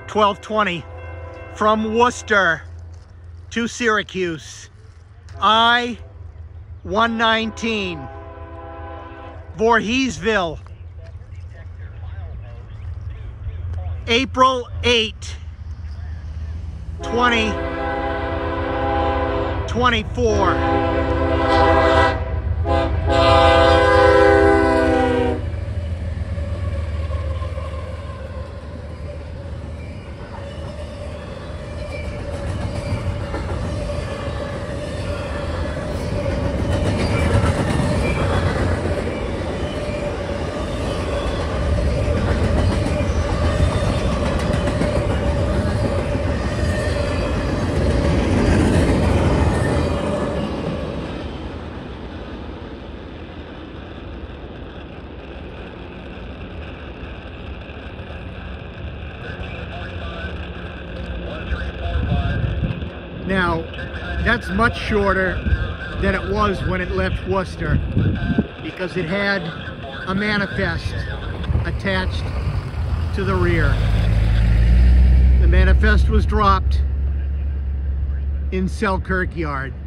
1220 from Worcester to Syracuse. I119, Voorheesville, April 8, 2024. Now, that's much shorter than it was when it left Worcester, because it had a manifest attached to the rear. The manifest was dropped in Selkirk Yard.